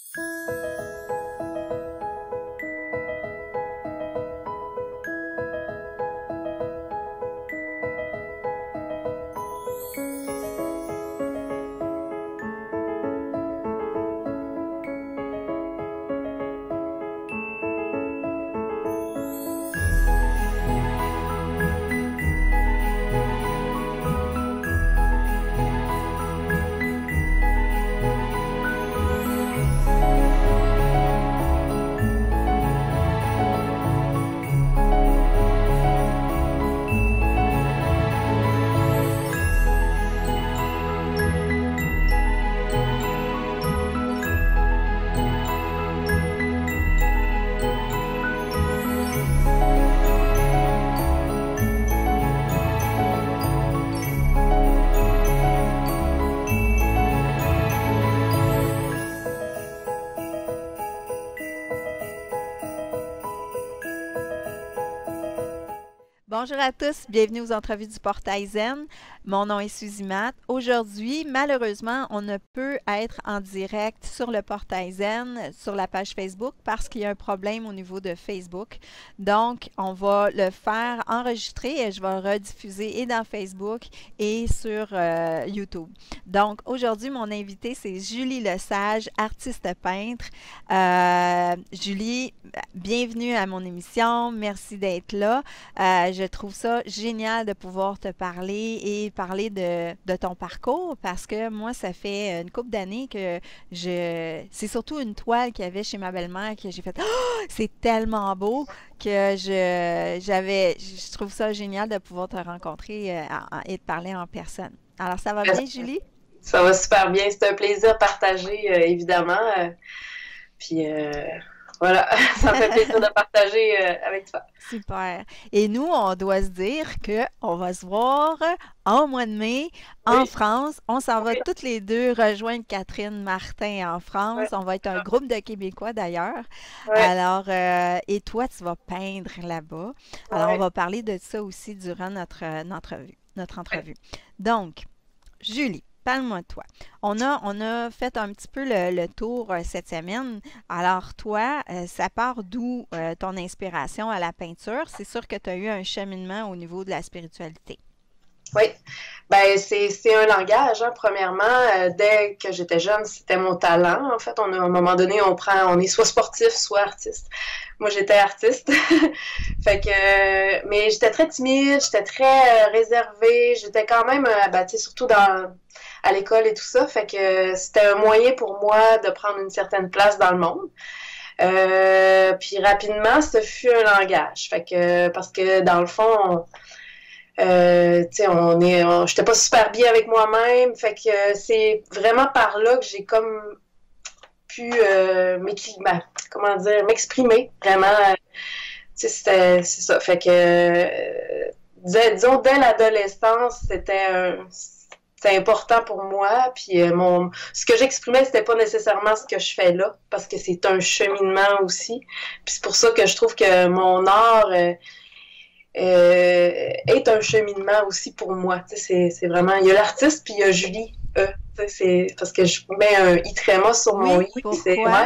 Bonjour à tous, bienvenue aux entrevues du Portail Zen. Mon nom est Suzy Matt. Aujourd'hui, malheureusement, on ne peut être en direct sur le Portail Zen, sur la page Facebook, parce qu'il y a un problème au niveau de Facebook. Donc, on va le faire enregistrer et je vais le rediffuser et dans Facebook et sur YouTube. Donc, aujourd'hui, mon invité, c'est Julie Lesage, artiste peintre. Julie, bienvenue à mon émission. Merci d'être là. Je trouve ça génial de pouvoir te parler et parler de ton parcours parce que moi, ça fait une couple d'années que c'est surtout une toile qu'il y avait chez ma belle-mère que j'ai fait oh, c'est tellement beau que je trouve ça génial de pouvoir te rencontrer et de parler en personne. Alors, ça va bien, Julie? Ça va super bien. C'est un plaisir partagé, évidemment. Puis voilà, ça me fait plaisir de partager avec toi. Super. Et nous, on doit se dire qu'on va se voir en mois de mai en France. On s'en va toutes les deux rejoindre Catherine Martin en France. On va être un groupe de Québécois d'ailleurs. Alors, et toi, tu vas peindre là-bas. Alors, on va parler de ça aussi durant notre entrevue. Donc, Julie. Parle-moi de toi. On a fait un petit peu le tour cette semaine. Alors, toi, ça part d'où ton inspiration à la peinture? C'est sûr que tu as eu un cheminement au niveau de la spiritualité. Oui, ben c'est un langage, hein. Premièrement, dès que j'étais jeune, c'était mon talent. En fait, à un moment donné, on est soit sportif, soit artiste. Moi, j'étais artiste. Fait que, mais j'étais très timide, j'étais très réservée, j'étais quand même, tu sais, surtout à l'école et tout ça. Fait que c'était un moyen pour moi de prendre une certaine place dans le monde. Puis rapidement, ce fut un langage. Fait que, parce que dans le fond, tu sais, j'étais pas super bien avec moi-même, fait que c'est vraiment par là que j'ai comme pu m'exprimer, vraiment, tu sais, c'est ça, fait que, disons, dès l'adolescence, c'était important pour moi, puis ce que j'exprimais, c'était pas nécessairement ce que je fais là, parce que c'est un cheminement aussi, puis c'est pour ça que je trouve que mon art est un cheminement aussi pour moi. C'est vraiment... Il y a l'artiste, puis il y a Julie E. C'est parce que je mets un I tréma sur mon I. Pourquoi?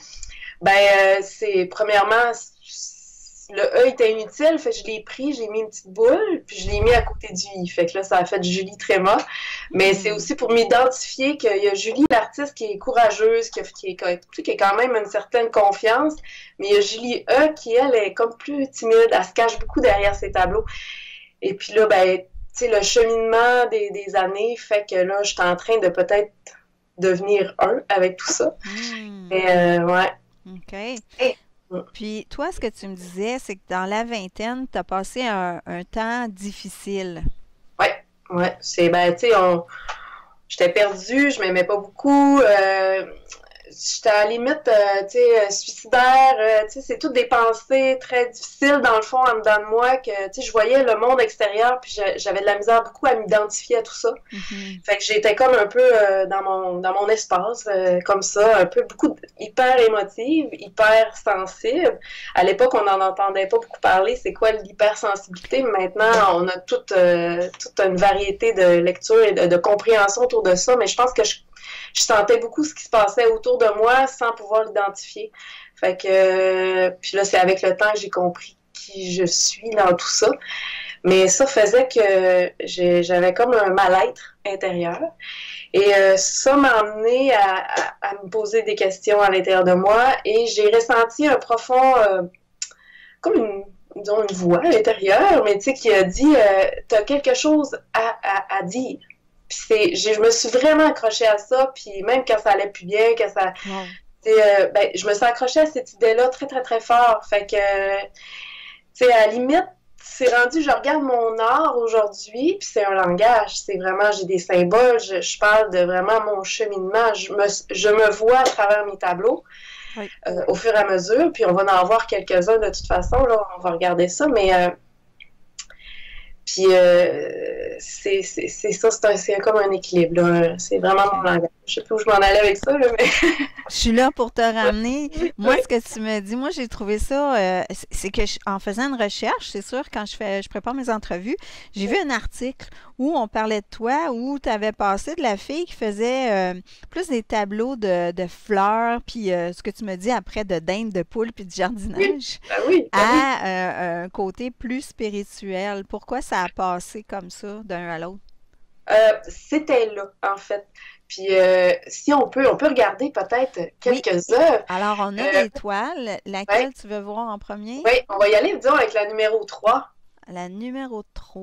C'est premièrement... Le E était inutile, fait que je l'ai pris, j'ai mis une petite boule, puis je l'ai mis à côté du I. Fait que là, ça a fait Julie Tréma. Mais c'est aussi pour m'identifier qu'il y a Julie, l'artiste, qui est courageuse, qui est quand même une certaine confiance. Mais il y a Julie E, qui, elle, est comme plus timide. Elle se cache beaucoup derrière ses tableaux. Et puis là, ben, tu sais, le cheminement des années fait que là, je suis en train de peut-être devenir un avec tout ça. Mais, ouais. OK. Puis, toi, ce que tu me disais, c'est que dans la vingtaine, tu as passé un temps difficile. Oui. C'est, ben, tu sais, j'étais perdue, je m'aimais pas beaucoup. J'étais à la limite, tu sais, suicidaire. Tu sais, c'est toutes des pensées très difficiles, dans le fond, en dedans de moi, que, tu sais, je voyais le monde extérieur, puis j'avais de la misère beaucoup à m'identifier à tout ça. Fait que j'étais comme un peu dans mon espace, comme ça, un peu beaucoup hyper émotive, hyper sensible. À l'époque, on n'en entendait pas beaucoup parler, c'est quoi l'hypersensibilité. Maintenant, on a toute une variété de lectures et de compréhension autour de ça, mais je pense que je sentais beaucoup ce qui se passait autour de moi sans pouvoir l'identifier. Fait que, puis là, c'est avec le temps que j'ai compris qui je suis dans tout ça. Mais ça faisait que j'avais comme un mal-être intérieur. Et ça m'a amené à me poser des questions à l'intérieur de moi et j'ai ressenti un profond, comme disons une voix intérieure, mais tu sais, qui a dit t'as quelque chose à dire. Puis je me suis vraiment accrochée à ça, puis même quand ça allait plus bien, quand ça... Wow. Ben, je me suis accrochée à cette idée-là très, très, très fort. Fait que, tu sais, à la limite, c'est rendu, je regarde mon art aujourd'hui, puis c'est un langage. C'est vraiment, j'ai des symboles, je parle de vraiment mon cheminement. Je me vois à travers mes tableaux Oui. au fur et à mesure, puis on va en voir quelques-uns de toute façon, là, on va regarder ça, mais... Puis c'est ça, c'est comme un équilibre, là. C'est vraiment mon langage. Je sais pas où je m'en allais avec ça, là, mais... Je suis là pour te ramener. Moi, ce que tu me dis, moi, j'ai trouvé ça, c'est que en faisant une recherche, c'est sûr, quand je prépare mes entrevues, j'ai vu un article où on parlait de toi, où tu avais passé de la fille qui faisait plus des tableaux de fleurs, puis ce que tu me dis après, de dinde, de poule, puis de jardinage, oui. à un côté plus spirituel. Pourquoi ça a passé comme ça, d'un à l'autre? C'était là, en fait. Puis si on peut regarder peut-être quelques œuvres. Alors, on a des toiles. Laquelle tu veux voir en premier? Oui, on va y aller, disons, avec la numéro 3. La numéro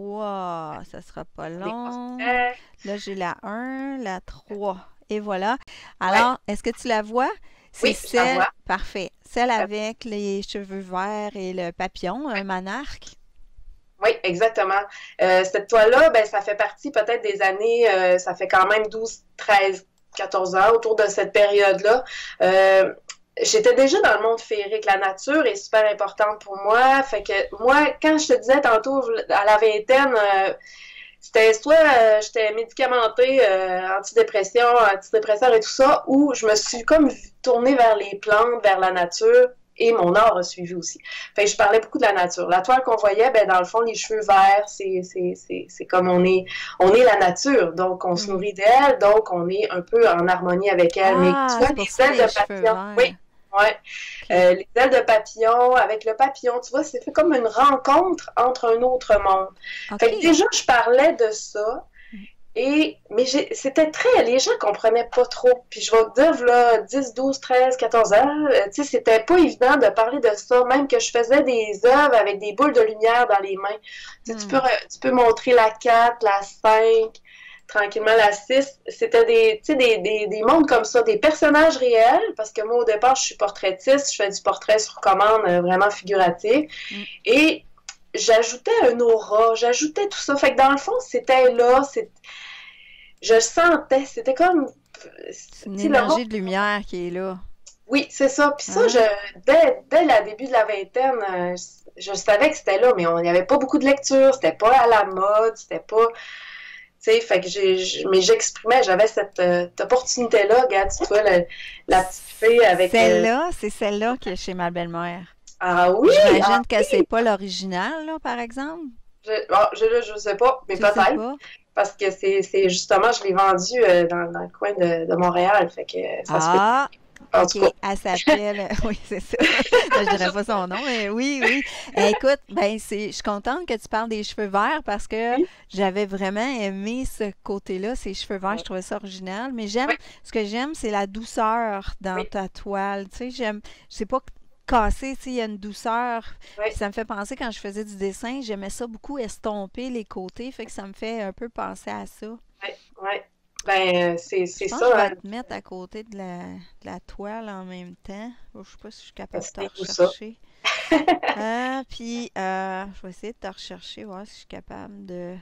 3, ça sera pas long. Là, j'ai la 1, la 3. Et voilà. Alors, est-ce que tu la vois? C'est Oui, je la vois. Parfait. Celle avec les cheveux verts et le papillon, un monarque. Oui, exactement. Cette toile-là, ben, ça fait partie peut-être des années, ça fait quand même 12, 13, 14 ans, autour de cette période-là. J'étais déjà dans le monde féerique. La nature est super importante pour moi. Fait que moi, quand je te disais tantôt, à la vingtaine, c'était soit j'étais médicamentée, antidépresseur et tout ça, ou je me suis comme tournée vers les plantes, vers la nature. Et mon art a suivi aussi. Fait que je parlais beaucoup de la nature. La toile qu'on voyait, ben dans le fond, les cheveux verts, c'est comme on est la nature. Donc, on se nourrit d'elle, donc on est un peu en harmonie avec elle. Mais tu vois, les ailes de papillon. Oui, ouais. Les ailes de papillon, avec le papillon, tu vois, c'est fait comme une rencontre entre un autre monde. Okay. Fait que déjà, je parlais de ça. Mais c'était les gens comprenaient pas trop. Puis je vais te dire, là, 10, 12, 13, 14 ans, tu sais, c'était pas évident de parler de ça, même que je faisais des œuvres avec des boules de lumière dans les mains. Tu peux montrer la 4, la 5, tranquillement la 6. C'était des mondes comme ça, des personnages réels, parce que moi, au départ, je suis portraitiste, je fais du portrait sur commande, vraiment figuratif. Et j'ajoutais un aura, j'ajoutais tout ça. Fait que dans le fond, c'était là, je le sentais, c'était comme... C'est une énergie de lumière qui est là. Oui, c'est ça. Puis ça, dès le début de la vingtaine, je savais que c'était là, mais il n'y avait pas beaucoup de lecture, c'était pas à la mode, c'était pas... Tu sais, fait que mais j'exprimais, j'avais cette opportunité-là. Regarde, tu vois, la petite fille avec... Celle-là, c'est celle-là qui est chez ma belle-mère. Ah oui? J'imagine que c'est pas l'original, là, par exemple? Je sais pas, mais peut-être. Parce que c'est justement, je l'ai vendu dans le coin de Montréal. Fait que ça se fait. OK, elle s'appelle... Oui, c'est ça. Je dirais pas son nom, mais oui. Écoute, ben je suis contente que tu parles des cheveux verts parce que j'avais vraiment aimé ce côté-là, ces cheveux verts, je trouvais ça original. Mais ce que j'aime, c'est la douceur dans ta toile. Tu sais, c'est pas cassé, tu sais, il y a une douceur. Ça me fait penser, quand je faisais du dessin, j'aimais ça beaucoup estomper les côtés, fait que ça me fait un peu penser à ça. Oui. Ben, c'est ça. Je vais te mettre à côté de la toile en même temps. Je ne sais pas si je suis capable de te rechercher. Puis, je vais essayer de te rechercher, voir si je suis capable de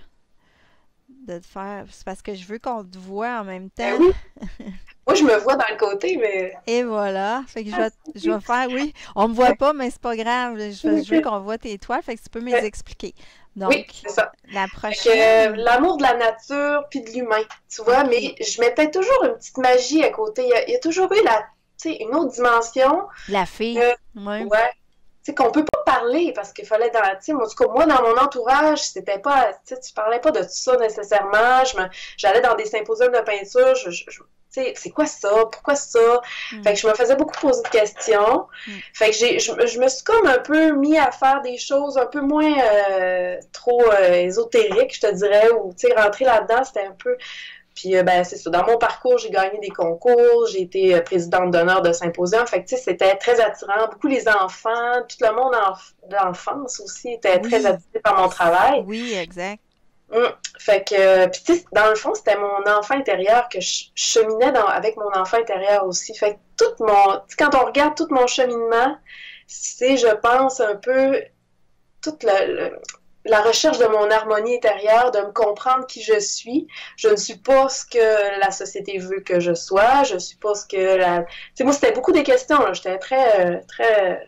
te faire... C'est parce que je veux qu'on te voit en même temps. Oui. Moi, je me vois dans le côté, mais... Et voilà. Fait que je vais faire, oui. On me voit pas, mais c'est pas grave. Je veux qu'on voit tes toiles, fait que tu peux me les expliquer. Donc, oui, c'est ça. La prochaine... l'amour de la nature puis de l'humain, tu vois, mais je mettais toujours une petite magie à côté. Il y a toujours eu une autre dimension. La fille, Euh, oui. ouais. Tu sais, qu'on peut pas parler parce qu'il fallait dans, tu sais, en tout cas, moi, dans mon entourage, c'était pas, tu sais, tu parlais pas de tout ça nécessairement. J'allais dans des symposiums de peinture, tu sais, c'est quoi ça? Pourquoi ça? Fait que je me faisais beaucoup poser de questions. Fait que je me suis comme un peu mis à faire des choses un peu moins trop ésotériques, je te dirais, ou, tu sais, rentrer là-dedans, c'était un peu... Puis, ben, c'est ça. Dans mon parcours, j'ai gagné des concours, j'ai été présidente d'honneur de symposium. Fait que, tu sais, c'était très attirant. Beaucoup les enfants, tout le monde d'enfance aussi était très Oui, attiré par mon travail. oui, exact. Fait que, puis, tu sais, dans le fond, c'était mon enfant intérieur que je cheminais avec mon enfant intérieur aussi. Fait que tout mon, tu sais, quand on regarde tout mon cheminement, c'est, je pense, un peu toute la recherche de mon harmonie intérieure, de me comprendre qui je suis. Je ne suis pas ce que la société veut que je sois. Je suis pas ce que la... Tu sais, moi, c'était beaucoup des questions, là. J'étais très...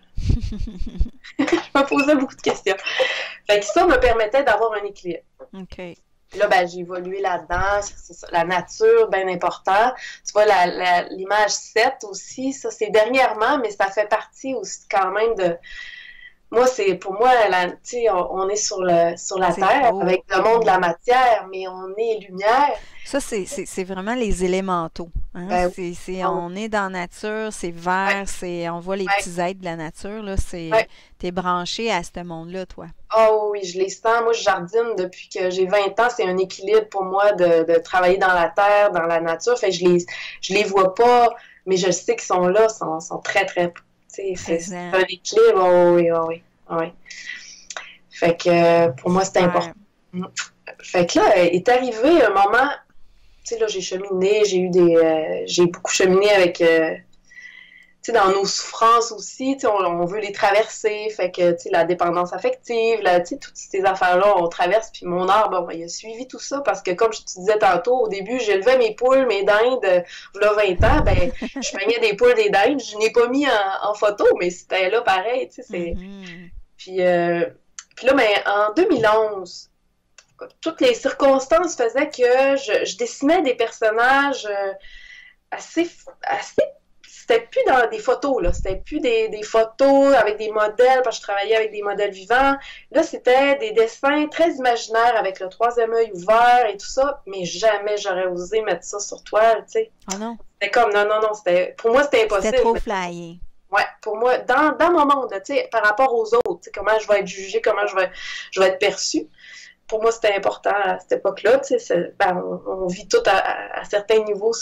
Je me posais beaucoup de questions. Fait que ça me permettait d'avoir un équilibre. OK. Puis là, ben, j'ai évolué là-dedans. C'est ça, la nature, bien important. Tu vois, l'image 7 aussi, ça, c'est dernièrement, mais ça fait partie aussi quand même de... Moi, pour moi, on est sur la Terre beau. avec le monde de la matière, mais on est lumière. Ça, c'est vraiment les élémentaux. Hein? Ben, On est dans la nature, c'est vert, on voit les petits êtres de la nature. Là, t'es branché à ce monde-là, toi. Oh oui, je les sens. Moi, je jardine depuis que j'ai 20 ans. C'est un équilibre pour moi de travailler dans la terre, dans la nature. Fait que je les vois pas, mais je sais qu'ils sont là, sont très, très... C'est un équilibre, oh oui, oh oui, oh oui. Fait que pour moi, c'est important. Fait que là, est arrivé un moment, tu sais, là, j'ai cheminé, j'ai beaucoup cheminé avec, tu sais, dans nos souffrances aussi, tu sais, on veut les traverser, fait que, tu sais, la dépendance affective, tu sais, toutes ces affaires-là, on traverse, puis mon art, bon, il a suivi tout ça, parce que, comme je te disais tantôt, au début, j'élevais mes poules, mes dindes, là, 20 ans, ben, je peignais des poules, des dindes, je n'ai pas mis en photo, mais c'était là pareil, tu sais, c'est... Puis là, ben, en 2011, toutes les circonstances faisaient que je dessinais des personnages assez c'était plus dans des photos, là. C'était plus des photos avec des modèles, parce que je travaillais avec des modèles vivants. Là, c'était des dessins très imaginaires avec le troisième œil ouvert et tout ça, mais jamais j'aurais osé mettre ça sur toile, tu sais. Oh non? C'était comme, non, pour moi, c'était impossible. C'était trop flyé. Ouais, pour moi, dans mon monde, tu sais, par rapport aux autres, tu sais, comment je vais être jugée, comment je vais être perçue. Pour moi, c'était important à cette époque-là. Tu sais, on vit tout à certains niveaux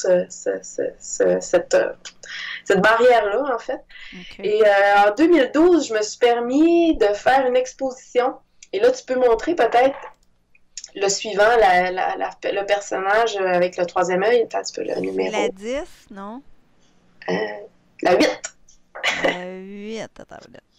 cette barrière-là, en fait. Okay. Et en 2012, je me suis permis de faire une exposition. Et là, tu peux montrer peut-être le suivant, le personnage avec le troisième œil. Attends, tu peux le numéro. La 10, non? La 8. La 8, attends,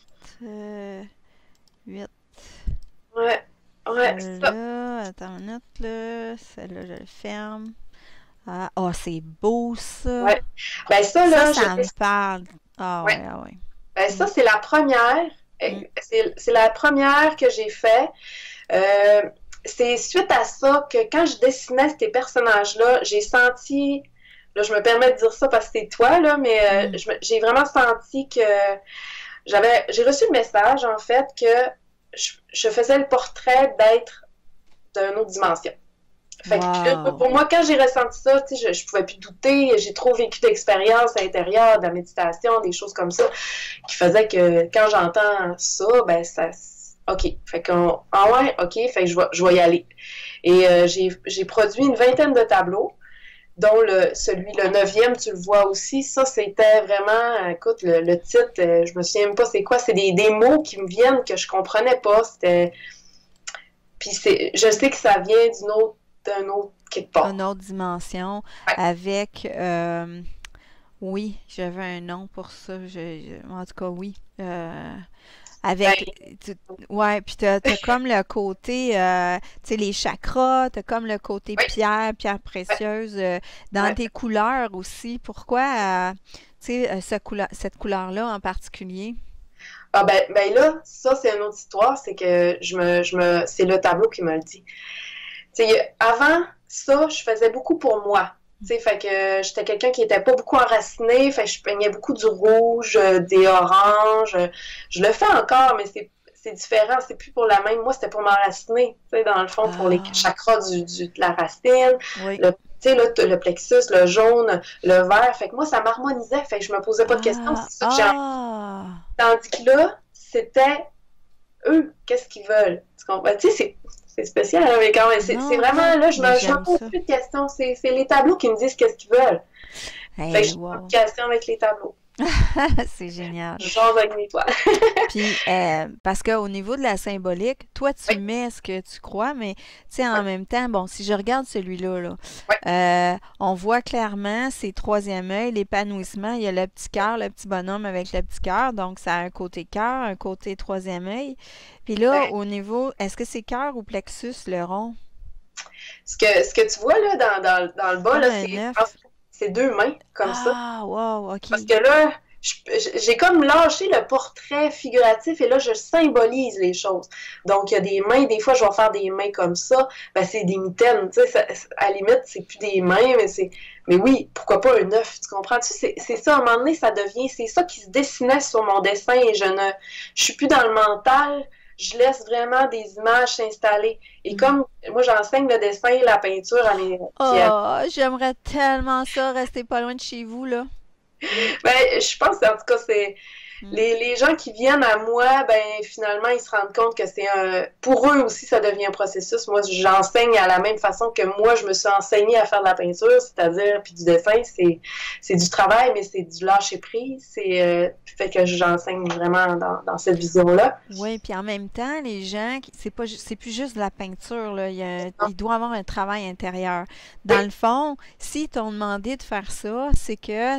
8. Ouais. Ouais, c'est ça. Là, attends une minute, là. Celle-là, je le ferme. Ah, oh, c'est beau, ça. Ouais. Ben ça, là, ça me parle. Ah ouais, ah ouais. Ben ça, c'est la première. C'est la première que j'ai fait. C'est suite à ça que quand je dessinais ces personnages-là, j'ai senti... Là, je me permets de dire ça parce que c'est toi, là, mais j'ai vraiment senti que j'ai reçu le message, en fait, que je faisais le portrait d'être d'une autre dimension. Fait que pour moi, quand j'ai ressenti ça, je pouvais plus douter, j'ai trop vécu d'expériences intérieures, de la méditation, des choses comme ça, qui faisaient que quand j'entends ça, ben ça... OK. Fait que ouais, OK, fait que je vais y aller. Et j'ai produit une vingtaine de tableaux, dont le 9e, tu le vois aussi. Ça, c'était vraiment, écoute, le titre, je me souviens même pas c'est quoi, c'est des mots qui me viennent que je comprenais pas. C'était... Puis je sais que ça vient d'un autre quelque part. Une autre dimension, avec... oui, j'avais un nom pour ça. En tout cas, oui. Avec... Ouais, puis t'as comme le côté, tu sais, les chakras, t'as comme le côté pierre précieuse, dans tes couleurs aussi. Pourquoi, tu sais, cette couleur-là en particulier? Ah ben là, ça, c'est une autre histoire, c'est que c'est le tableau qui me le dit. Tu sais, avant ça, je faisais beaucoup pour moi. Tu sais, fait que j'étais quelqu'un qui était pas beaucoup enraciné, fait que je peignais beaucoup du rouge, des oranges. Je le fais encore, mais c'est différent, c'est plus pour la même. Moi, c'était pour m'enraciner, tu sais, dans le fond, pour les Ah, chakras de la racine, oui. tu sais, là, le plexus, le jaune, le vert. Fait que moi, ça m'harmonisait, fait que je me posais pas de questions, Ah, c'est ça que j'ai. ah. Tandis que là, c'était eux, qu'est-ce qu'ils veulent? Tu comprends? Tu sais, c'est spécial, hein, mais quand même, c'est Non, vraiment, là, je mais me j'aime pose ça. plus de questions. C'est les tableaux qui me disent qu'est-ce qu'ils veulent. Fait que Hey, j'ai une wow. application avec les tableaux. C'est génial. Je jase avec mes toiles. Puis, parce qu'au niveau de la symbolique, toi, tu Oui, mets ce que tu crois, mais tu sais, oui, en même temps, bon, si je regarde celui-là, là, oui, on voit clairement, c'est troisième œil, l'épanouissement. Il y a le petit cœur, le petit bonhomme avec le petit cœur. Donc, ça a un côté cœur, un côté troisième œil. Puis là, ben, au niveau, est-ce que c'est cœur ou plexus, le rond? ce que tu vois là, dans le bas, Comme là, un œuf. c'est deux mains, comme ça. Ah, wow, OK. Parce que là, j'ai comme lâché le portrait figuratif et là, je symbolise les choses. Donc, il y a des mains, des fois, je vais faire des mains comme ça. Ben, c'est des mitaines, tu sais, à la limite, c'est plus des mains, mais oui, pourquoi pas un œuf, tu comprends? Tu sais, c'est ça, à un moment donné, ça devient, c'est ça qui se dessinait sur mon dessin et je suis plus dans le mental, je laisse vraiment des images s'installer. Et Mm. comme moi, j'enseigne le dessin et la peinture Oh, j'aimerais tellement ça, rester pas loin de chez vous, là. ben, je pense, en tout cas, c'est Mm. les gens qui viennent à moi, ben finalement, ils se rendent compte que c'est pour eux aussi, ça devient un processus. Moi, j'enseigne à la même façon que moi, je me suis enseignée à faire de la peinture, c'est-à-dire, puis du dessin, c'est du travail, mais c'est du lâcher prise. Fait que j'enseigne vraiment dans cette vision-là. Oui, puis en même temps, les gens, c'est plus juste de la peinture, là. Il doit avoir un travail intérieur. Dans Oui, le fond, s'ils t'ont demandé de faire ça, c'est que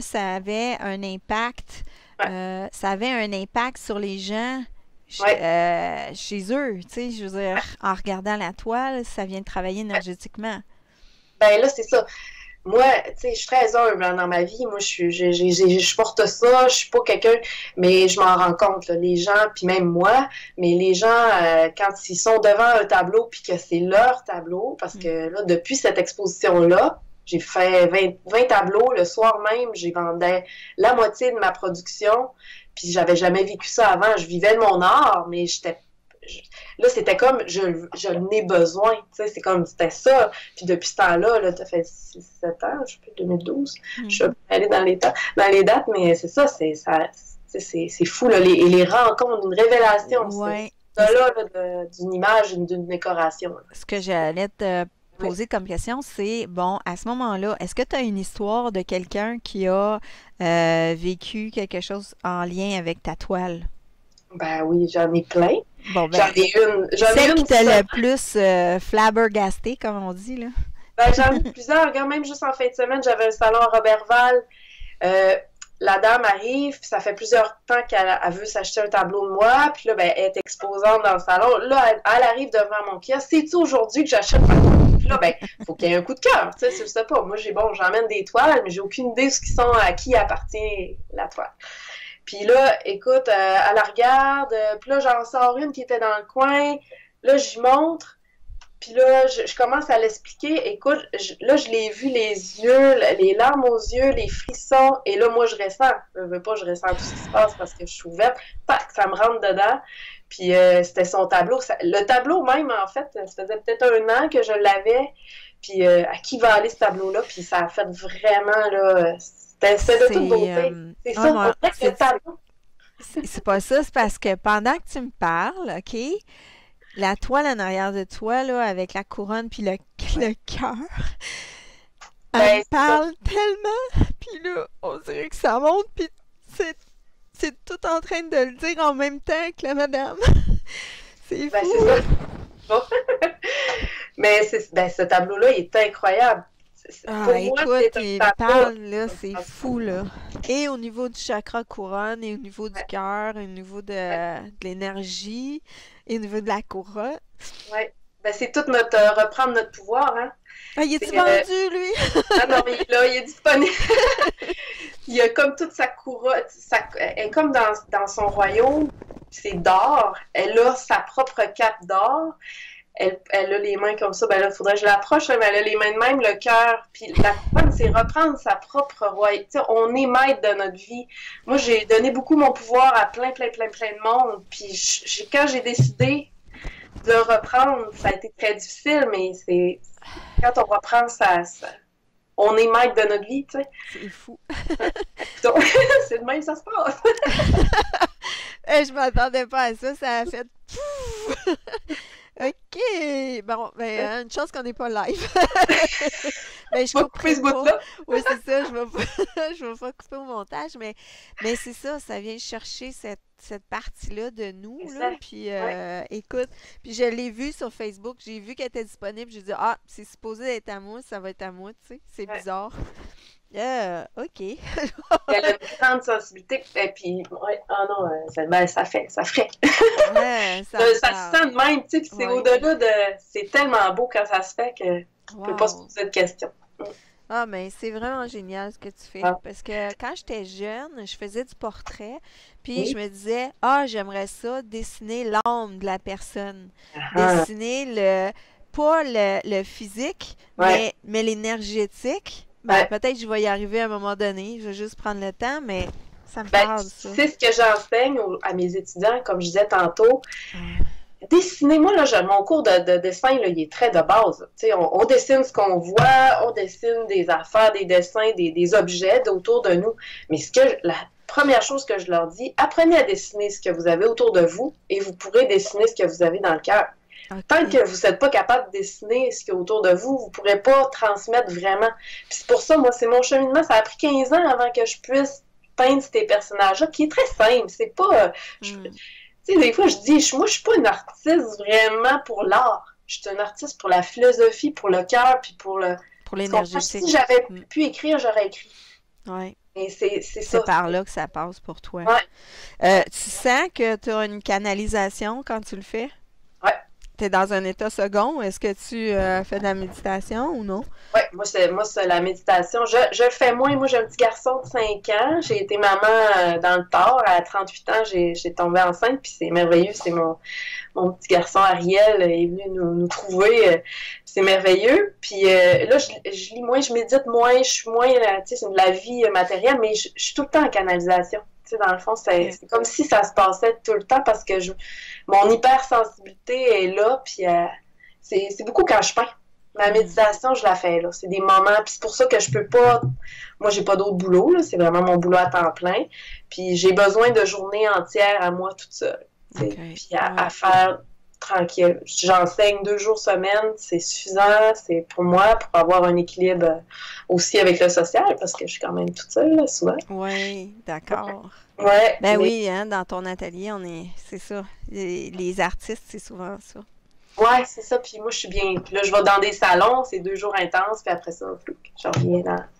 ouais, ça avait un impact sur les gens ouais. chez eux. Tu sais, je veux dire, en regardant la toile, ça vient de travailler énergétiquement. Ben là, c'est ça. Moi, tu sais, je suis très humble hein, dans ma vie. Moi, je porte ça. Je suis pas quelqu'un, mais je m'en rends compte. Là, les gens, puis même moi, mais les gens, quand ils sont devant un tableau, puis que c'est leur tableau, parce Mm. que là, depuis cette exposition-là, j'ai fait 20 tableaux. Le soir même, j'ai vendu la moitié de ma production. Puis j'avais jamais vécu ça avant. Je vivais de mon art, mais je- là, c'était comme, je n'ai besoin, tu sais, c'est comme, c'était ça. Puis depuis ce temps-là, là, ça fait 7 ans, je sais plus, 2012, je suis Mhm. allée dans les dates, mais c'est ça, c'est fou, là, et les rencontres, une révélation, Ouais. ça là, d'une image, d'une décoration. Là. Ce que j'allais te Oui. poser comme question, c'est, bon, à ce moment-là, est-ce que tu as une histoire de quelqu'un qui a vécu quelque chose en lien avec ta toile? Ben oui, j'en ai plein. Bon, ben, J'en ai celle qui une t'a seule. le plus flabbergasté, comme on dit, là. Ben, j'en ai plusieurs. Regarde, même juste en fin de semaine, j'avais un salon à Robertval. Euh, la dame arrive, puis ça fait plusieurs temps qu'elle veut s'acheter un tableau de moi, puis là, ben, elle est exposante dans le salon. Là, elle arrive devant mon kiosque. C'est-tu aujourd'hui que j'achète ma toile? Puis là, ben, faut qu'il y ait un coup de cœur. Tu sais, je sais pas. Moi, j'emmène des toiles, mais j'ai aucune idée de ce qui sont, à qui appartient la toile. Puis là, écoute, elle la regarde, puis là, j'en sors une qui était dans le coin. Là, j'y montre. Puis là, je commence à l'expliquer. Écoute, là, je l'ai vu les yeux, les larmes aux yeux, les frissons. Et là, moi, je ressens. Je veux pas, je ressens tout ce qui se passe parce que je suis ouverte. Tac, ça me rentre dedans. Puis c'était son tableau. Le tableau même, en fait, ça faisait peut-être un an que je l'avais. Puis à qui va aller ce tableau-là? Puis ça a fait vraiment, là, c'était de toute C'est... beauté. C'est ah, ça, on dirait que le tableau. c'est pas ça, c'est parce que pendant que tu me parles, OK, la toile en arrière de toi, là, avec la couronne puis le cœur, elle me Ben, c'est ça. parle tellement, puis là, on dirait que ça monte, puis c'est, c'est tout en train de le dire en même temps que la madame. C'est Ben, fou. c'est ça. Bon. Mais ben, ce tableau-là, il est incroyable. Ah, Pour moi, écoute, c'est un il tableau. parle, là, c'est fou, là. Et au niveau du chakra couronne, et au niveau du cœur, et au niveau de l'énergie, et au niveau de la couronne. Ouais. Ben, c'est tout reprendre notre pouvoir, hein. Ah, il est-tu C'est, vendu, lui? ah non, mais là, il est disponible. Il a comme toute sa couronne, elle est comme dans son royaume, c'est d'or. Elle a sa propre cape d'or. elle a les mains comme ça, ben là, il faudrait que je l'approche, mais elle a les mains de même, le cœur. Puis la couronne, c'est reprendre sa propre royauté. Tu sais, on est maître de notre vie. Moi, j'ai donné beaucoup mon pouvoir à plein de monde. Puis quand j'ai décidé de le reprendre, ça a été très difficile, mais c'est quand on reprend on est maître de notre vie, tu sais. C'est fou. Donc, c'est de même que ça se passe. Je m'attendais pas à ça, ça a fait pouf! OK. Bon, ben, une chance qu'on n'est pas live. Ben, je On va couper couperai ce pas. bout-là. Oui, c'est ça, je vais pas, je vais pas couper au montage, mais c'est ça vient chercher cette partie-là de nous, là. Exact. Puis, Ouais. écoute, puis je l'ai vu sur Facebook, j'ai vu qu'elle était disponible, j'ai dit, ah, c'est supposé être à moi, ça va être à moi, tu sais, c'est Ouais. bizarre. OK. Elle a une grande sensibilité. Et puis, ouais, ah non, ça ferait. Ouais, ça Ça me se parle. sent de même, tu sais, puis c'est Ouais. au-delà de. C'est tellement beau quand ça se fait que on peut pas se Wow. poser de questions. Ah, mais c'est vraiment génial ce que tu fais. Ah, Parce que quand j'étais jeune, je faisais du portrait, puis je oui. me disais, ah, j'aimerais ça dessiner l'âme de la personne. Ah, Dessiner pas le physique, ouais. mais l'énergétique. Ben, Ouais. peut-être que je vais y arriver à un moment donné. Je vais juste prendre le temps, mais ça me Ben, parle, ça. c'est ce que j'enseigne à mes étudiants, comme je disais tantôt. Ah, Dessiner, moi, là, mon cours de dessin, là, il est très de base. Tu sais, on dessine ce qu'on voit, on dessine des affaires, des dessins, des objets autour de nous. Mais la première chose que je leur dis, apprenez à dessiner ce que vous avez autour de vous et vous pourrez dessiner ce que vous avez dans le cœur. Tant OK. que vous n'êtes pas capable de dessiner ce qu'il y a autour de vous, vous ne pourrez pas transmettre vraiment. Puis c'est pour ça, moi, c'est mon cheminement. Ça a pris 15 ans avant que je puisse peindre ces personnages-là, qui est très simple. C'est pas... Hmm. Tu sais, des fois, je dis, moi, je suis pas une artiste vraiment pour l'art. Je suis une artiste pour la philosophie, pour le cœur, puis pour le... Pour Tu comprends? l'énergétique. Si j'avais Hmm. pu écrire, j'aurais écrit. Ouais. Et c'est C'est ça. par là que ça passe pour toi. Ouais, Tu sens que tu as une canalisation quand tu le fais? ouais. Tu es dans un état second. Est-ce que tu fais de la méditation ou non? Ouais, moi, c'est la méditation. Je le fais moins. Moi, j'ai un petit garçon de 5 ans. J'ai été maman dans le tard. À 38 ans, j'ai tombé enceinte. Puis c'est merveilleux. C'est mon petit garçon Ariel est venu nous trouver. C'est merveilleux. Puis là, je lis moins, je médite moins. Je suis moins, tu sais, c'est de la vie matérielle. Mais je suis tout le temps en canalisation. Tu sais, dans le fond, c'est comme si ça se passait tout le temps parce que mon hypersensibilité est là. Puis c'est beaucoup quand je peins. Ma méditation, je la fais là. C'est des moments. Puis c'est pour ça que je peux pas. Moi, j'ai pas d'autre boulot, là. C'est vraiment mon boulot à temps plein. Puis j'ai besoin de journées entières à moi toute seule. Tu sais. OK. Puis Ouais. à faire tranquille. J'enseigne 2 jours semaine, c'est suffisant. C'est pour moi, pour avoir un équilibre aussi avec le social, parce que je suis quand même toute seule, là, souvent. Oui, d'accord. Ouais, Ben mais oui, hein, dans ton atelier, c'est ça. Les artistes, c'est souvent ça. ouais, c'est ça. Puis moi, je suis bien. Puis là, je vais dans des salons, c'est 2 jours intenses, puis après ça, je reviens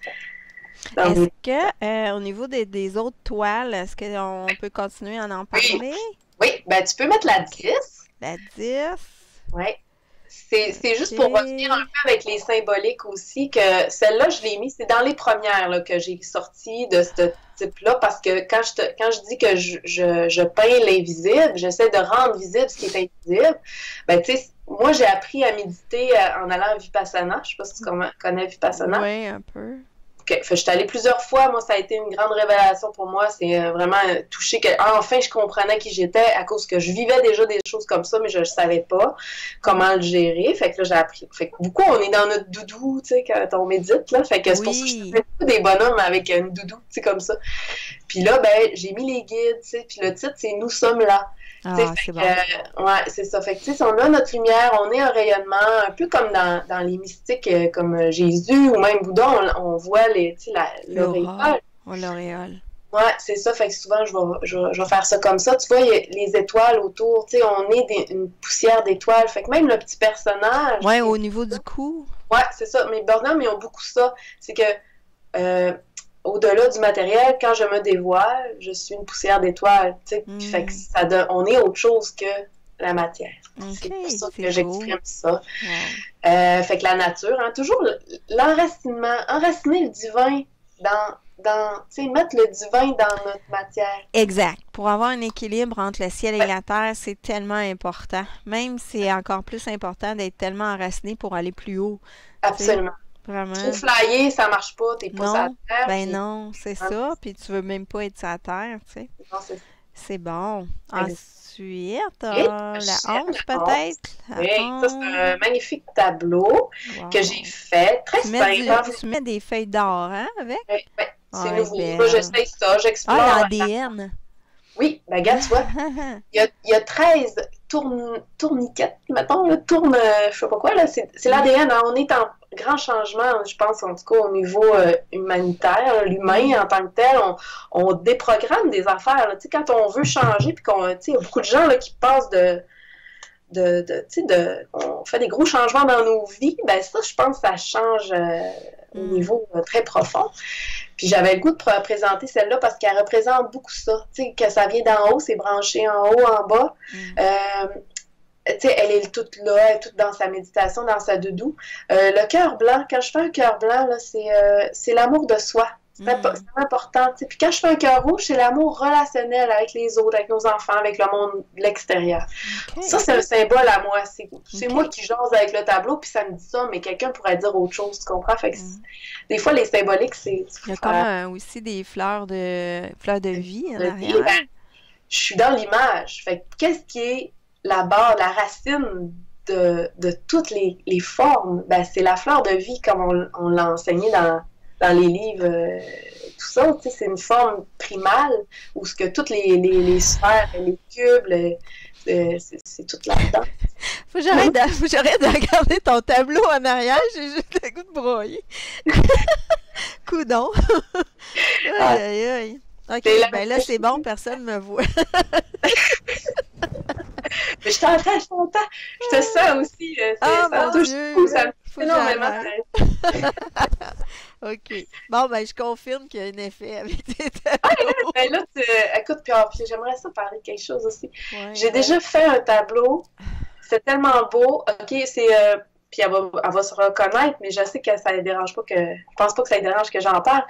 dans Est-ce des. que, au niveau des autres toiles, est-ce qu'on peut continuer à en Oui, parler? oui, ben tu peux mettre la 10. La 10. Ouais. C'est juste pour revenir un OK. peu avec les symboliques aussi, que celle-là, je l'ai mis, c'est dans les premières là, que j'ai sorties de ce type-là, parce que quand je dis que je peins l'invisible, j'essaie de rendre visible ce qui est invisible, ben tu sais, moi j'ai appris à méditer en allant à Vipassana, je sais pas si tu connais Vipassana. Oui, un peu. Okay. Fait, je suis allée plusieurs fois. Moi, ça a été une grande révélation pour moi. C'est vraiment touché que enfin je comprenais qui j'étais à cause que je vivais déjà des choses comme ça, mais je ne savais pas comment le gérer. Fait que là, j'ai appris. Fait que beaucoup, on est dans notre doudou, tu sais, quand on médite, là. Fait que c'est pour ça que je Oui. fais beaucoup des bonhommes avec une doudou, tu sais, comme ça. Puis là, ben, j'ai mis les guides, tu sais. Puis le titre, c'est Nous sommes là. Ah, Fait c'est que, bon. ouais, c'est ça. Fait que, tu sais, on a notre lumière, on est un rayonnement, un peu comme dans les mystiques comme Jésus ou même Bouddha, on voit l'auréole. L'aura, l'auréole. Ouais, c'est ça. Fait que souvent, je vais faire ça comme ça. Tu vois, il y a les étoiles autour, tu sais, on est une poussière d'étoiles. Fait que même le petit personnage. Ouais, au niveau du cou. Ouais, c'est ça. Mes bonhommes, ils ont beaucoup ça. C'est que au-delà du matériel, quand je me dévoile, je suis une poussière d'étoiles. Fait que on est autre chose que la matière. OK, C'est pour ça c'est que j'exprime ça. Wow. Fait que la nature, hein, toujours l'enracinement, enraciner le divin tu sais, mettre le divin dans notre matière. Exact. Pour avoir un équilibre entre le ciel et la terre, c'est tellement important. Même c'est encore plus important d'être tellement enraciné pour aller plus haut. Tu sais, Absolument. Trop vraiment. flyer, ça marche pas, t'es pas sur la Non, terre, ben puis non, c'est ça. Puis tu veux même pas être sur la terre, tu sais. non, c'est ça. C'est bon. Exact. Ensuite, Et la j'aime hanche la honte. peut-être? La Oui, ça, c'est hanche. un magnifique tableau que j'ai Wow. fait, très simple, hein. Tu mets des feuilles d'or, hein, avec? Ouais, ouais, c'est Ouais, nouveau. Moi, belle. j'essaye ça, Ah, j'explore. l'ADN. Oui, ben, regarde, tu vois, il y a 13 tourniquettes, mettons, là, je sais pas quoi, là, c'est l'ADN, hein. On est en grand changement, je pense, en tout cas, au niveau humanitaire, là, l'humain en tant que tel, on déprogramme des affaires, là. Tu sais, quand on veut changer, puis tu sais, il y a beaucoup de gens, là, qui passent on fait des gros changements dans nos vies, ben ça, je pense que ça change au niveau très profond. Puis j'avais le goût de présenter celle-là parce qu'elle représente beaucoup ça. Tu sais, que ça vient d'en haut, c'est branché en haut, en bas. Tu sais, elle est toute là, elle est toute dans sa méditation, dans sa doudou. Le cœur blanc, quand je fais un cœur blanc, là, c'est l'amour de soi. C'est important. Tu sais. Puis quand je fais un cœur rouge, c'est l'amour relationnel avec les autres, avec nos enfants, avec le monde de l'extérieur. OK. Ça, c'est un symbole à moi. C'est OK. moi qui jase avec le tableau, puis ça me dit ça, mais quelqu'un pourrait dire autre chose, tu comprends? Fait que des fois, les symboliques, c'est... Il y a comme aussi des fleurs de vie en Ben, arrière. je suis dans l'image. Fait que qu'est-ce qui est la base, la racine de toutes les formes? Ben, c'est la fleur de vie, comme on l'a enseigné dans les livres, tout ça. Tu sais, c'est une forme primale où ce que toutes les sphères, les cubes, c'est tout là-dedans. Faut que j'arrête de regarder ton tableau en arrière, j'ai juste le goût de broyer. Coudon. Aïe, aïe, aïe. OK, ben là, c'est bon, personne me voit. Mais je t'entends. Je te sens aussi. Ah, Ça mon touche Dieu! beaucoup, ça me Faut touche que énormément. OK. Bon, ben, je confirme qu'il y a un effet avec tes Ah, tableaux. ben là, écoute, puis j'aimerais ça parler de quelque chose aussi. Ouais. J'ai déjà fait un tableau. C'est tellement beau. OK, c'est... puis elle va se reconnaître, mais je sais que ça ne dérange pas que... Je pense pas que ça lui dérange que j'en parle.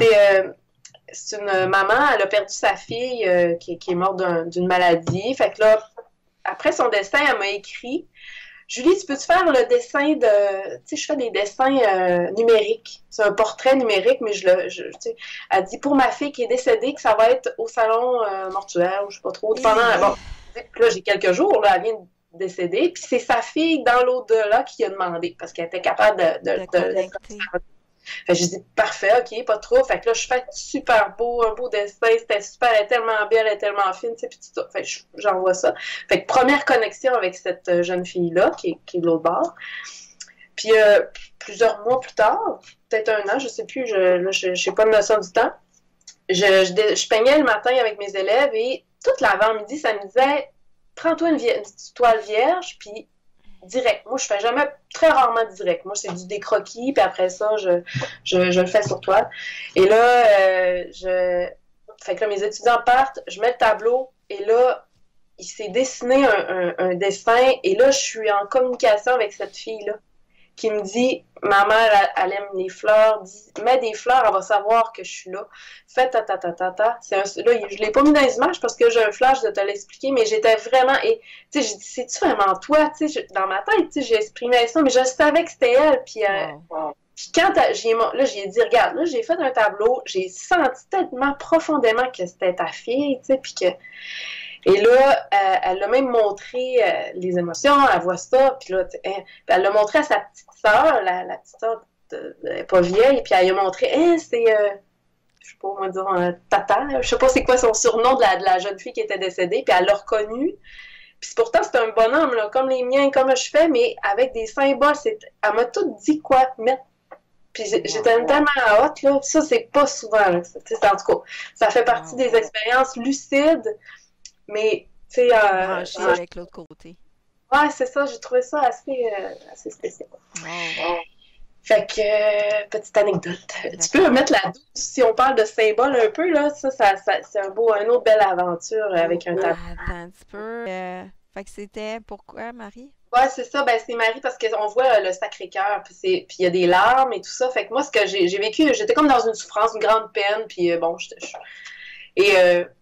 C'est une maman, elle a perdu sa fille qui est morte d'une maladie. Fait que là, après son destin, elle m'a écrit: Julie, tu peux-tu faire le dessin de... Tu sais, je fais des dessins numériques. C'est un portrait numérique, mais tu sais, elle dit pour ma fille qui est décédée que ça va être au salon mortuaire, ou je sais pas trop. Bon, là, j'ai quelques jours, là, elle vient de décéder, puis c'est sa fille dans l'au-delà qui a demandé, parce qu'elle était capable de connecter. Fait que j'ai dit parfait, ok, pas trop. Fait que là, je fais super beau, un beau dessin, c'était super, elle est tellement belle, elle est tellement fine, tu sais, puis tout ça. Fait que j'envoie ça. Fait que première connexion avec cette jeune fille-là, qui est de l'autre bord. Puis plusieurs mois plus tard, peut-être un an, je sais plus, je n'ai pas de notion du temps, je peignais le matin avec mes élèves et toute l'avant-midi, ça me disait: prends-toi une petite toile vierge, puis direct. Moi, je fais jamais, très rarement direct. Moi, c'est des croquis, puis après ça, je le fais sur toile. Et là, fait que là, mes étudiants partent, je mets le tableau, et là, il s'est dessiné un dessin, et là, je suis en communication avec cette fille-là, qui me dit: ma mère, elle aime les fleurs, mets des fleurs, elle va savoir que je suis là. Fais ta. Là, je l'ai pas mis dans les images parce que j'ai un flash de te l'expliquer, mais j'étais vraiment, et tu sais, j'ai dit: c'est-tu vraiment toi? Tu sais, dans ma tête, tu sais, j'ai exprimé ça, mais je savais que c'était elle, puis quand j'ai dit: regarde, là, j'ai fait un tableau, j'ai senti tellement profondément que c'était ta fille, tu sais, puis que... Et là, elle l'a même montré les émotions, elle voit ça, puis là, elle l'a montré à sa petite sœur, la petite sœur, elle n'est pas vieille, puis elle lui a montré: c'est, je sais pas, on va dire, Tata, je sais pas c'est quoi son surnom de la jeune fille qui était décédée, puis elle l'a reconnu. Puis pourtant, c'est un bonhomme, là, comme les miens, comme je fais, mais avec des symboles. Elle m'a tout dit quoi mettre. Puis j'étais tellement haute, là. Ça, c'est pas souvent, là. En tout cas, ça fait partie des expériences lucides. Mais, tu sais... branché avec l'autre côté. Ouais, c'est ça. J'ai trouvé ça assez spécial. Fait que, petite anecdote. Tu peux mettre la douce, si on parle de symboles un peu, là. Ça c'est un autre belle aventure avec un tableau. Attends un petit peu. Fait que c'était pourquoi, Marie? Ouais, c'est ça, ben c'est Marie parce qu'on voit le Sacré-Cœur, puis il y a des larmes et tout ça. Fait que moi, ce que j'ai vécu, j'étais comme dans une souffrance, une grande peine, puis bon, et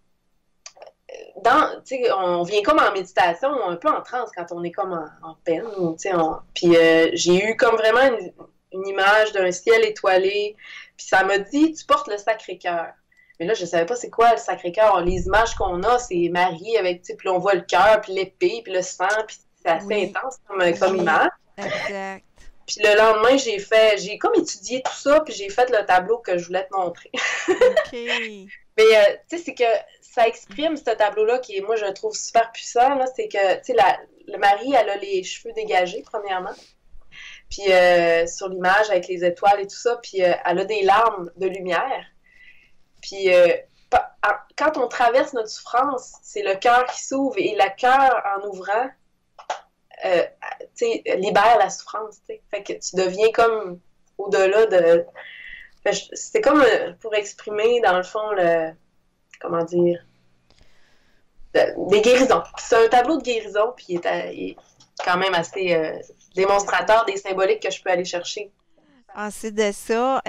tu sais, on vient comme en méditation, un peu en transe quand on est comme en peine, tu sais, puis j'ai eu comme vraiment une image d'un ciel étoilé, puis ça m'a dit, tu portes le Sacré-Cœur. Mais là, je savais pas c'est quoi le Sacré-Cœur. Les images qu'on a, c'est Marie avec, tu sais, puis on voit le cœur, puis l'épée, puis le sang, puis c'est assez Oui, intense comme oui, image. exact. Puis le lendemain, j'ai comme étudié tout ça, puis j'ai fait le tableau que je voulais te montrer. OK. Mais tu sais, c'est que ça exprime ce tableau-là qui est, moi, je le trouve super puissant, là, c'est que, tu sais, le mari, elle a les cheveux dégagés, premièrement, puis sur l'image avec les étoiles et tout ça, puis elle a des larmes de lumière. Puis quand on traverse notre souffrance, c'est le cœur qui s'ouvre, et le cœur, en ouvrant, libère la souffrance, t'sais. Fait que tu deviens comme au-delà de... C'est comme pour exprimer, dans le fond, comment dire, des guérisons. C'est un tableau de guérison, puis il est quand même assez démonstrateur des symboliques que je peux aller chercher. Ensuite de ça,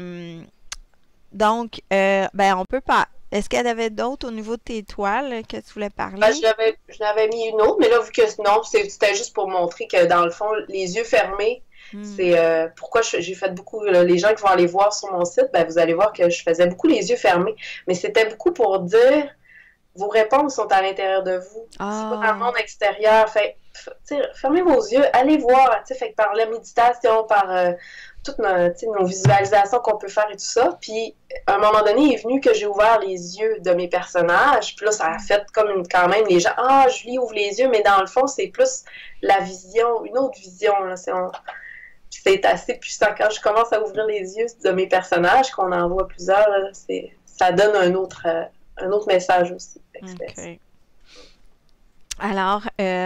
donc, ben, on peut pas. Est-ce qu'il y en avait d'autres au niveau de tes toiles que tu voulais Ben, parler? je n'avais mis une autre, mais là, vu que non, c'était juste pour montrer que, dans le fond, les yeux fermés, Hmm. c'est pourquoi j'ai fait beaucoup. Les gens qui vont aller voir sur mon site, ben, vous allez voir que je faisais beaucoup les yeux fermés. Mais c'était beaucoup pour dire vos réponses sont à l'intérieur de vous. C'est pas dans le Ah, monde extérieur. Fait, fermez vos yeux, allez voir. Fait que par la méditation, par toutes nos visualisations qu'on peut faire et tout ça. Puis, à un moment donné, il est venu que j'ai ouvert les yeux de mes personnages. Puis là, ça a fait comme quand même les gens, ah, Julie ouvre les yeux, mais dans le fond, c'est plus la vision, une autre vision. Là. C'est assez puissant. Quand je commence à ouvrir les yeux de mes personnages, qu'on en voit plusieurs, là, ça donne un autre message aussi. OK. Alors,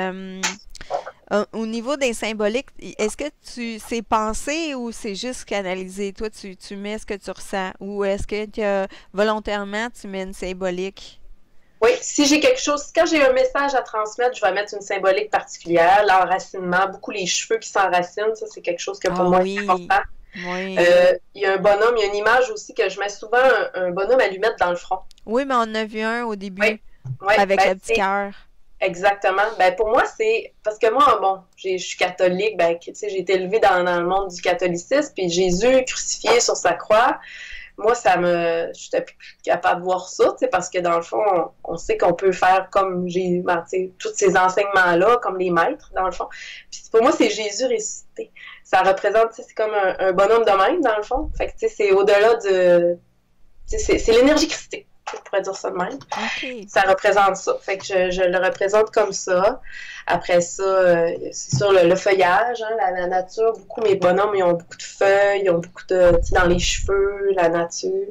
au niveau des symboliques, est-ce que c'est pensé ou c'est juste canalisé? Toi, tu mets ce que tu ressens ou est-ce que volontairement tu mets une symbolique? Oui, si j'ai quelque chose, quand j'ai un message à transmettre, je vais mettre une symbolique particulière. L'enracinement, beaucoup les cheveux qui s'enracinent, ça c'est quelque chose que pour Ah moi est oui, important. oui. Il y a un bonhomme, il y a une image aussi que je mets souvent un bonhomme allumette dans le front. Oui, mais on en a vu un au Oui, début oui, avec ben le petit cœur. exactement. Ben pour moi, c'est parce que moi, bon, je suis catholique, ben tu sais, j'ai été élevée dans le monde du catholicisme, puis Jésus crucifié sur sa croix. Moi, j'étais plus capable de voir ça, tu sais, parce que dans le fond, on sait qu'on peut faire comme Jésus, ben, tu sais, tous ces enseignements-là, comme les maîtres, dans le fond. Puis pour moi, c'est Jésus ressuscité. Ça représente, tu sais, c'est comme un bonhomme de même, dans le fond. Fait que, tu sais, c'est au-delà de, tu sais, c'est l'énergie christique, je pourrais dire ça de même. OK. Ça représente ça. Fait que je le représente comme ça. Après ça, c'est sûr, le feuillage, hein, la nature. Beaucoup, mes bonhommes, ils ont beaucoup de feuilles, ils ont beaucoup de, tu sais, dans les cheveux, la nature.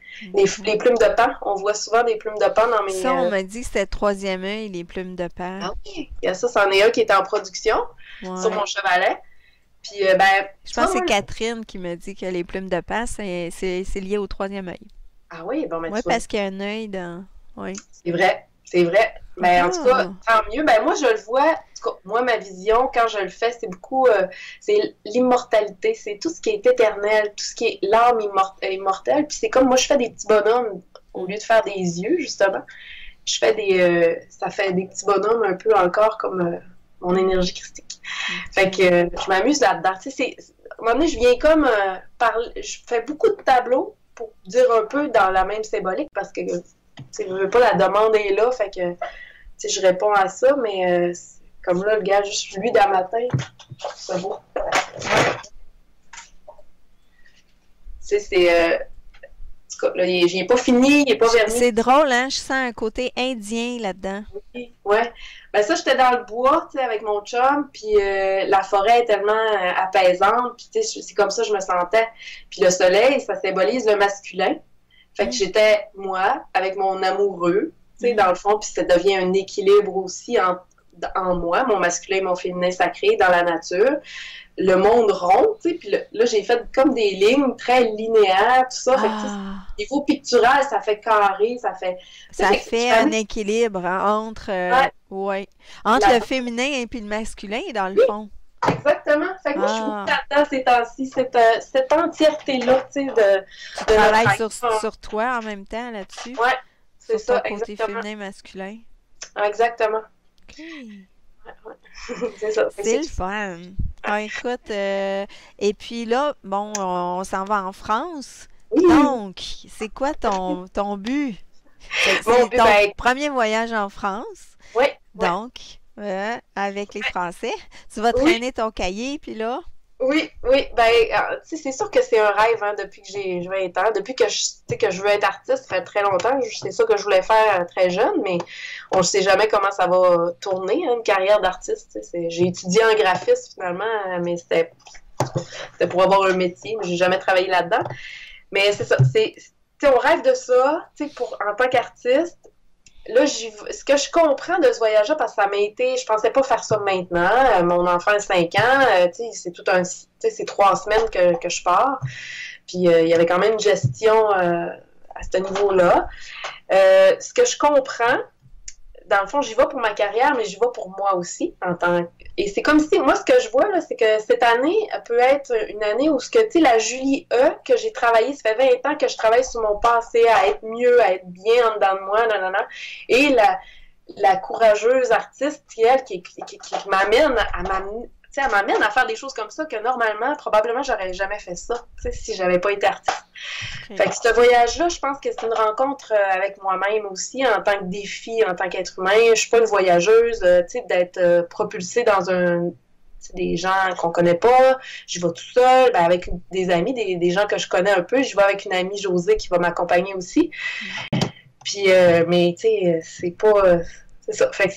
Les plumes de paon, on voit souvent des plumes de paon dans mes... Ça, on m'a dit que c'était le troisième œil, les plumes de paon. Ah oui, il y a ça, c'en est un qui est en production sur Ouais. mon chevalet. Puis, ben, Je tu pense vois, que c'est moi... Catherine qui m'a dit que les plumes de paon, c'est lié au troisième œil. Ah oui, bon, ben, Oui, tu vois, parce qu'il y a un œil dans. Oui. c'est vrai, c'est vrai. Mais en tout cas, Ah! tant mieux. Ben moi, je le vois. En tout cas, moi, ma vision, quand je le fais, c'est beaucoup, c'est l'immortalité, c'est tout ce qui est éternel, tout ce qui est l'âme immortelle. Puis c'est comme moi, je fais des petits bonhommes au lieu de faire des yeux, justement. Je fais ça fait des petits bonhommes un peu encore comme mon énergie christique. Fait que je m'amuse là-dedans. Tu sais, à un moment donné, je viens comme je fais beaucoup de tableaux pour dire un peu dans la même symbolique parce que je veux pas, la demande est là, fait que je réponds à ça, mais comme là, le gars, juste lui d'un matin, c'est beau. C'est. En tout cas, là, il n'est pas fini, il n'est pas verni. C'est drôle, hein? Je sens un côté indien là-dedans. Ouais. Ben ça, j'étais dans le bois, tu sais, avec mon chum, puis la forêt est tellement apaisante, puis tu sais, c'est comme ça que je me sentais. Puis le soleil, ça symbolise le masculin. Fait que j'étais, moi, avec mon amoureux, tu sais, dans le fond, puis ça devient un équilibre aussi en moi, mon masculin et mon féminin sacré dans la nature. le monde rond, tu sais, puis là, j'ai fait comme des lignes très linéaires, tout ça, fait que, tu sais, Ah, niveau pictural, ça fait carré, ça fait... tu sais, ça fait que fait un jamais... équilibre hein, entre, Ouais, ouais, entre la... le féminin et puis le masculin, dans le Oui, fond. exactement. Fait que moi, je suis beaucoup Ah, là-dedans ces temps-ci, cette entièreté-là, tu sais, tu de notre travailles être. sur toi en même temps là-dessus, Ouais, c'est sur ton ça, côté exactement. féminin masculin. Exactement. OK. Ouais, ouais. C'est ça. Fait que C'est c'est le tout. fun. Ah, écoute, et puis là, bon, on s'en va en France. Oui, Donc, c'est quoi ton but? mon C'est but, ton ben, premier voyage en France. oui, oui, Donc, avec les Français, tu vas oui. traîner ton cahier, puis là, Oui, oui, ben, tu sais, c'est sûr que c'est un rêve, hein, depuis que j'ai 20 ans, depuis que tu sais, que je veux être artiste, ça fait très longtemps, c'est ça que je voulais faire très jeune, mais on ne sait jamais comment ça va tourner, hein, une carrière d'artiste, tu sais, j'ai étudié en graphisme finalement, mais c'était pour avoir un métier, mais j'ai jamais travaillé là-dedans, mais c'est ça, tu sais, on rêve de ça, tu sais, en tant qu'artiste. Là, ce que je comprends de ce voyage-là, parce que ça m'a été, je pensais pas faire ça maintenant. Mon enfant a 5 ans, tu sais, tu sais, c'est 3 semaines que je pars. Puis il y avait quand même une gestion à ce niveau-là. Ce que je comprends, dans le fond, j'y vais pour ma carrière, mais j'y vais pour moi aussi. Et c'est comme si, moi, ce que je vois, là, c'est que cette année peut être une année où, tu sais, la Julie E, que j'ai travaillé, ça fait 20 ans que je travaille sur mon passé, à être mieux, à être bien en dedans de moi, nanana, et la courageuse artiste, elle, qui m'amène à m'amener, tu sais, elle m'amène à faire des choses comme ça que normalement, probablement, j'aurais jamais fait ça, tu sais, si j'avais pas été artiste. OK. Fait que ce voyage-là, je pense que c'est une rencontre avec moi-même aussi, en tant que défi, en tant qu'être humain. Je suis pas une voyageuse, tu sais, d'être propulsée dans des gens qu'on connaît pas. Je vais tout seul, ben, avec des amis, des gens que je connais un peu. Je vais avec une amie, Josée, qui va m'accompagner aussi. Puis, mais tu sais, c'est pas... c'est ça. Fait que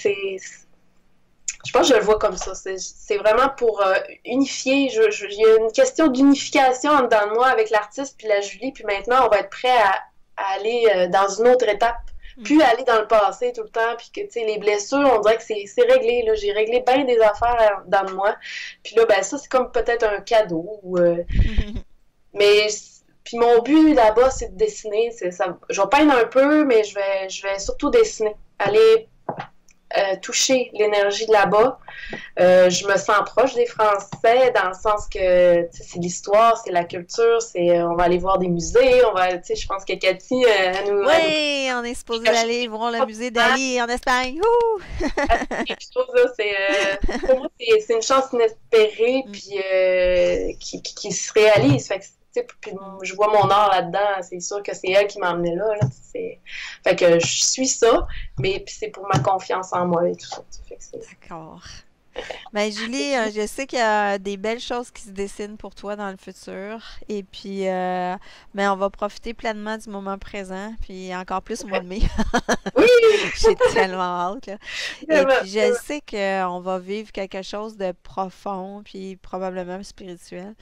je pense que je le vois comme ça. C'est vraiment pour unifier. Il y a une question d'unification en dedans de moi avec l'artiste puis la Julie. Puis maintenant, on va être prêt à aller dans une autre étape. Mm. Puis aller dans le passé tout le temps. Puis que, tu sais, les blessures, on dirait que c'est réglé. Là. J'ai réglé bien des affaires dans de moi. Puis là, ben ça, c'est comme peut-être un cadeau. Mais puis mon but là-bas, c'est de dessiner. Je vais peindre un peu, mais je vais surtout dessiner. Aller toucher l'énergie de là-bas. Je me sens proche des Français dans le sens que c'est l'histoire, c'est la culture, on va aller voir des musées, je pense que Cathy, Oui, on est supposé aller voir le musée d'Ali en Espagne. Ouh! quelque chose là, pour moi c'est une chance inespérée Mm. puis qui se réalise. Fait que, puis je vois mon art là-dedans, c'est sûr que c'est elle qui m'a emmené là. Fait que je suis ça, mais puis c'est pour ma confiance en moi et tout ça. Fait que D'accord. Ben Julie, je sais qu'il y a des belles choses qui se dessinent pour toi dans le futur. Et puis, ben, on va profiter pleinement du moment présent, puis encore plus au mois de mai. oui, J'ai tellement hâte, là. Et vraiment, puis, je sais qu'on va vivre quelque chose de profond, puis probablement spirituel.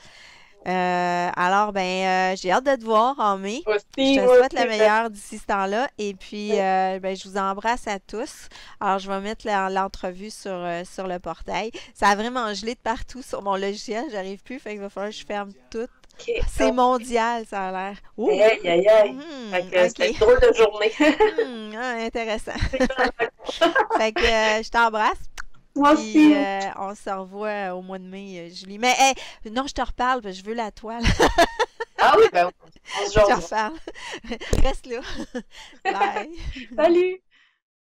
Alors, ben, j'ai hâte de te voir en mai. Je te moi souhaite le aussi, meilleur d'ici ce temps-là. Et puis, ben, je vous embrasse à tous. Alors, je vais mettre l'entrevue sur le portail. Ça a vraiment gelé de partout sur mon logiciel. J'arrive plus, fait qu'il va falloir que je ferme tout. ok, C'est mondial, ça a l'air. Ouh! aïe, aïe, aïe. Fait que c'était une OK. drôle de journée. Intéressant. Fait que je t'embrasse. Moi Puis aussi. on se revoit au mois de mai, Julie. Mais hey, non, je te reparle, parce que je veux la toile. Ah oui, ben, on se Je te jase. reparle. Reste là. Bye. Salut!